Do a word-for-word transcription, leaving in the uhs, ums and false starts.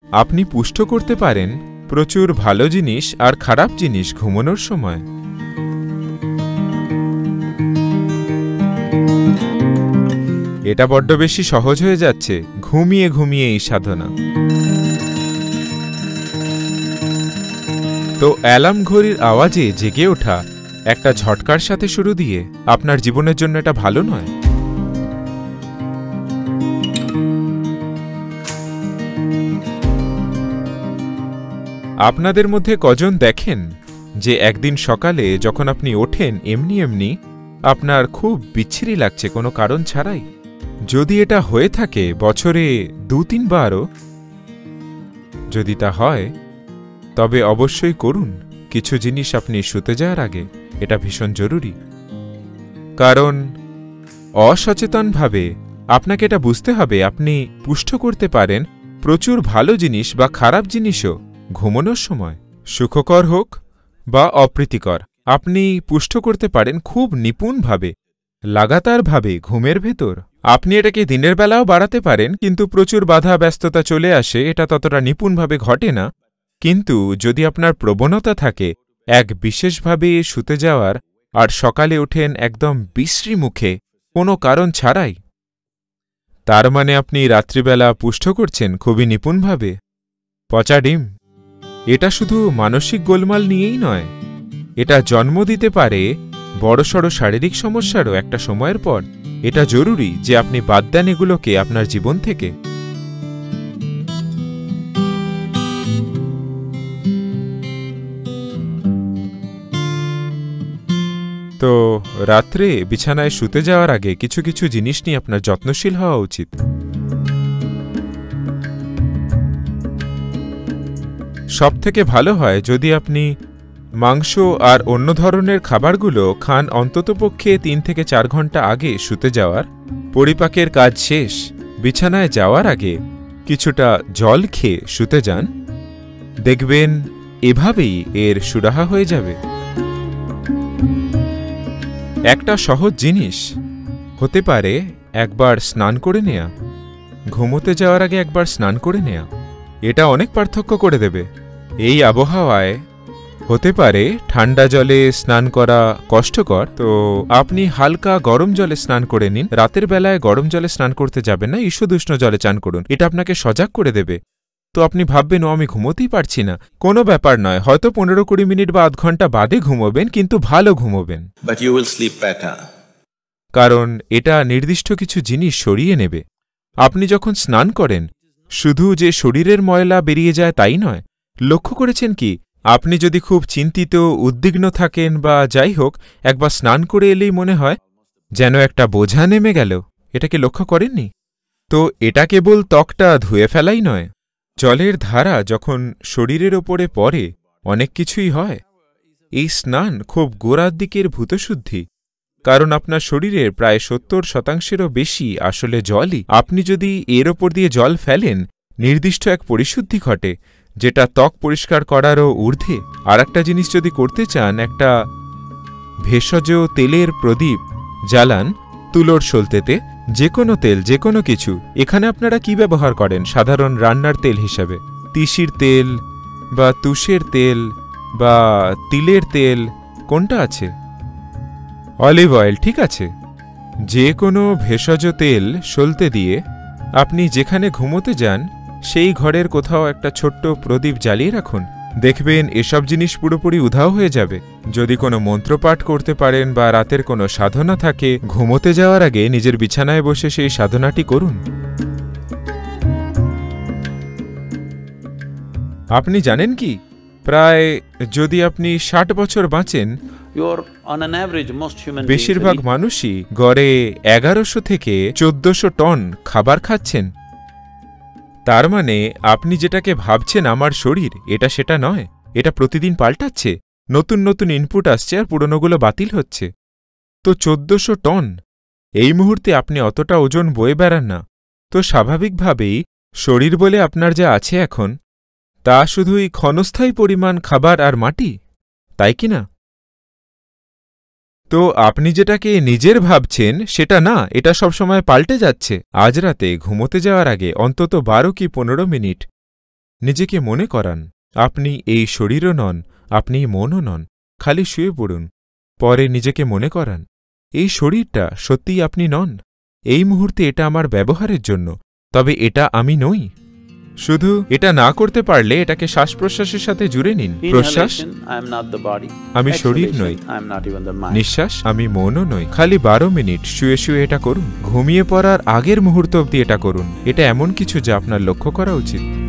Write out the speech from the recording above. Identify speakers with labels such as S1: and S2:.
S1: আপনি পুষ্ট করতে পারেন প্রচুর ভালো জিনিস আর খারাপ জিনিস ঘুমানোর সময়। এটা বড্ড বেশি সহজ হয়ে যাচ্ছে ঘুমিয়ে ঘুমিয়ে এই সাধনা। তো অ্যালার্ম ঘড়ির আওয়াজে জেগে ওঠা একটা ঝটকার সাথে শুরু দিয়ে আপনার জীবনের জন্য এটা ভালো নয়। আপনাদের মধ্যে কজন দেখেন যে একদিন সকালে যখন আপনি ওঠেন এমনি এমনি আপনার খুব বিচ্ছিরি লাগছে কোনো কারণ ছাড়াই? যদি এটা হয়ে থাকে বছরে দু তিনবারও, যদি তা হয় তবে অবশ্যই করুন কিছু জিনিস আপনি শুতে যাওয়ার আগে। এটা ভীষণ জরুরি, কারণ অসচেতনভাবে আপনাকে এটা বুঝতে হবে আপনি পুষ্ট করতে পারেন প্রচুর ভালো জিনিস বা খারাপ জিনিসও ঘুমানোর সময়, সুখকর হোক বা অপ্রীতিকর। আপনি পুষ্ট করতে পারেন খুব নিপুণভাবে, লাগাতারভাবে ঘুমের ভেতর। আপনি এটাকে দিনের বেলাও বাড়াতে পারেন, কিন্তু প্রচুর বাধা ব্যস্ততা চলে আসে, এটা ততটা নিপুণভাবে ঘটে না। কিন্তু যদি আপনার প্রবণতা থাকে এক বিশেষভাবে শুতে যাওয়ার আর সকালে ওঠেন একদম বিশ্রী মুখে কোনো কারণ ছাড়াই, তার মানে আপনি রাত্রিবেলা পুষ্ট করছেন খুবই নিপুণভাবে। পচা ডিম। এটা শুধু মানসিক গোলমাল নিয়েই নয়, এটা জন্ম দিতে পারে বড়সড় শারীরিক সমস্যারও একটা সময়ের পর। এটা জরুরি যে আপনি বাদ দেন এগুলোকে আপনার জীবন থেকে। তো রাত্রে বিছানায় শুতে যাওয়ার আগে কিছু কিছু জিনিস নিয়ে আপনার যত্নশীল হওয়া উচিত। সবথেকে ভালো হয় যদি আপনি মাংস আর অন্য ধরনের খাবারগুলো খান অন্ততপক্ষে তিন থেকে চার ঘন্টা আগে শুতে যাওয়ার। পরিপাকের কাজ শেষ, বিছানায় যাওয়ার আগে কিছুটা জল খেয়ে শুতে যান, দেখবেন এভাবেই এর সুরাহা হয়ে যাবে। একটা সহজ জিনিস হতে পারে একবার স্নান করে নেয়া, ঘুমোতে যাওয়ার আগে একবার স্নান করে নেয়া। এটা অনেক পার্থক্য করে দেবে। এই আবহাওয়ায় হতে পারে ঠান্ডা জলে স্নান করা কষ্টকর, তো আপনি হালকা গরম জলে স্নান করে নিন। রাতের বেলায় গরম জলে স্নান করতে যাবেন না, ঈষদুষ্ণ জলে চান করুন। এটা আপনাকে সজাগ করে দেবে। তো আপনি ভাববেন, ও আমি ঘুমোতেই পারছি না। কোনো ব্যাপার নয়, হয়তো পনেরো কুড়ি মিনিট বা আধ ঘন্টা বাদে ঘুমোবেন, কিন্তু ভালো ঘুমোবেন।
S2: But you will sleep better.
S1: কারণ এটা নির্দিষ্ট কিছু জিনিস সরিয়ে নেবে। আপনি যখন স্নান করেন শুধু যে শরীরের ময়লা বেরিয়ে যায় তাই নয়। লক্ষ্য করেছেন কি, আপনি যদি খুব চিন্তিত উদ্বিগ্ন থাকেন বা যাই হোক, একবার স্নান করে এলেই মনে হয় যেন একটা বোঝা নেমে গেল। এটাকে লক্ষ্য করেননি? তো এটা কেবল ত্বকটা ধুয়ে ফেলাই নয়, জলের ধারা যখন শরীরের ওপরে পড়ে অনেক কিছুই হয়। এই স্নান খুব গোড়ার দিকের ভূতশুদ্ধি, কারণ আপনার শরীরের প্রায় সত্তর শতাংশেরও বেশি আসলে জলই। আপনি যদি এর ওপর দিয়ে জল ফেলেন, নির্দিষ্ট এক পরিশুদ্ধি ঘটে, যেটা ত্বক পরিষ্কার করারও ঊর্ধ্বে। আর একটা জিনিস যদি করতে চান, একটা ভেষজ তেলের প্রদীপ জ্বালান তুলোর সলতেতে, যে কোনো তেল, যে কোনো কিছু। এখানে আপনারা কি ব্যবহার করেন সাধারণ রান্নার তেল হিসাবে? তিসির তেল বা তুষের তেল বা তিলের তেল, কোনটা আছে? অলিভ অয়েল, ঠিক আছে। যে কোনো ভেষজ তেল সলতে দিয়ে আপনি যেখানে ঘুমোতে যান সেই ঘরের কোথাও একটা ছোট্ট প্রদীপ জ্বালিয়ে রাখুন। দেখবেন এসব জিনিস পুরোপুরি উধাও হয়ে যাবে। যদি কোনো মন্ত্রপাঠ করতে পারেন বা রাতের কোনো সাধনা থাকে, ঘুমোতে যাওয়ার আগে নিজের বিছানায় বসে সেই সাধনাটি করুন। আপনি জানেন কি, প্রায় যদি আপনি ষাট বছর বাঁচেন, বেশিরভাগ মানুষই গড়ে এগারোশো থেকে চোদ্দশো টন খাবার খাচ্ছেন। তার মানে আপনি যেটাকে ভাবছেন আমার শরীর, এটা সেটা নয়। এটা প্রতিদিন পাল্টাচ্ছে, নতুন নতুন ইনপুট আসছে আর পুরনোগুলো বাতিল হচ্ছে। তো চোদ্দশো টন, এই মুহূর্তে আপনি অতটা ওজন বয়ে বেড়ান না। তো স্বাভাবিকভাবেই শরীর বলে আপনার যা আছে এখন, তা শুধুই ক্ষণস্থায়ী পরিমাণ খাবার আর মাটি, তাই কি না? তো আপনি যেটাকে নিজের ভাবছেন সেটা না, এটা সবসময় পাল্টে যাচ্ছে। আজ রাতে ঘুমোতে যাওয়ার আগে অন্তত বারো কি পনেরো মিনিট নিজেকে মনে করান আপনি এই শরীরও নন, আপনি মনও নন। খালি শুয়ে পড়ুন। পরে নিজেকে মনে করান এই শরীরটা সত্যিই আপনি নন। এই মুহূর্তে এটা আমার ব্যবহারের জন্য, তবে এটা আমি নই। শুধু এটা না করতে পারলে এটাকে শ্বাস প্রশ্বাসের সাথে জুড়ে নিন। প্রশ্বাস, আমি শরীর নই। নিঃশ্বাস, আমি মনও নই। খালি বারো মিনিট শুয়ে শুয়ে এটা করুন। ঘুমিয়ে পড়ার আগের মুহূর্ত অবধি এটা করুন। এটা এমন কিছু যা আপনার লক্ষ্য করা উচিত।